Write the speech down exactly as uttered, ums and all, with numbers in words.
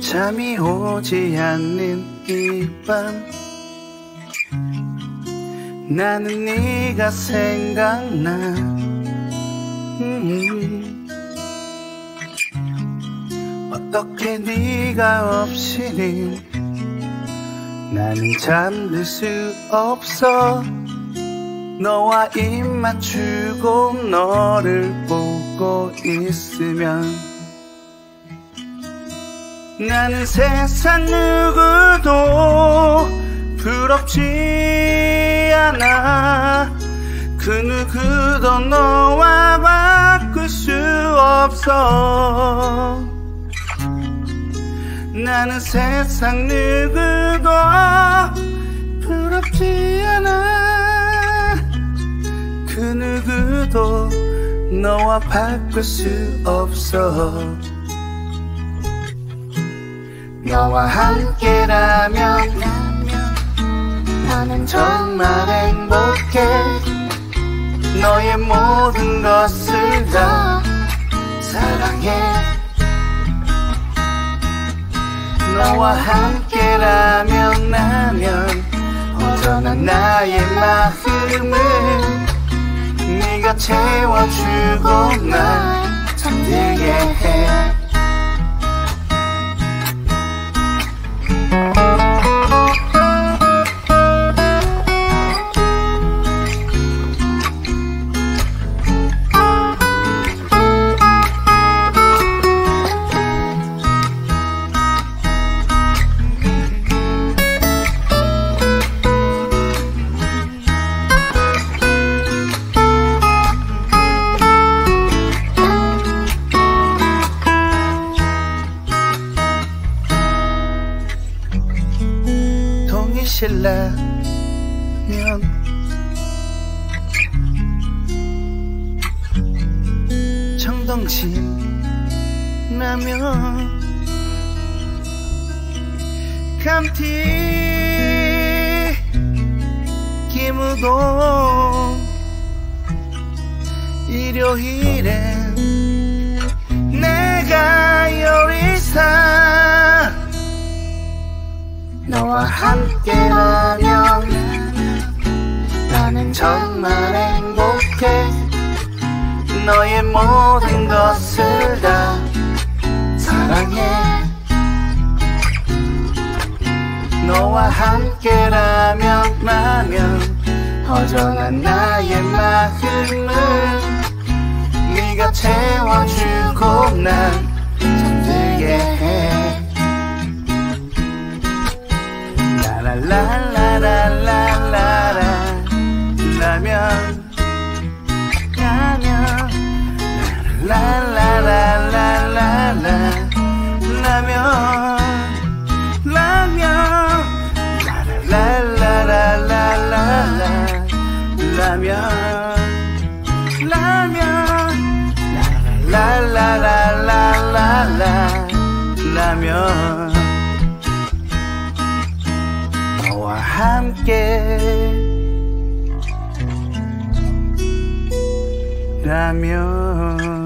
잠이 오지 않는 이 밤 나는 네가 생각나. 음. 어떻게 네가 없이는 나는 잠들 수 없어. 너와 입 맞추고 너를 보고 있으면 나는 세상 누구도 부럽지 않아. 그 누구도 너와 바꿀 수 없어. 나는 세상 누구도 부럽지 않아. 그 누구도 너와 바꿀 수 없어. 너와 함께라면 나는 정말 행복해. 너의 모든 것을 다 사랑해. 너와 함께라면 나면 허전한 나의 마음을 네가 채워주고 날 잠들게 해. 실라면 청동진 라면 감튀 김우동 일요일엔 내가 요리사. 너와 함께라면 나는 정말 행복해. 너의 모든 것을 다 사랑해. 너와 함께라면 나면 허전한 나의 마음을 네가 채워주고 난 잠들게 해. 라라라라라라 라면 라면 라라라라라라 라면 라면 라라라라라라 라면 라면 라라라라라라 라면 너와 함께 라면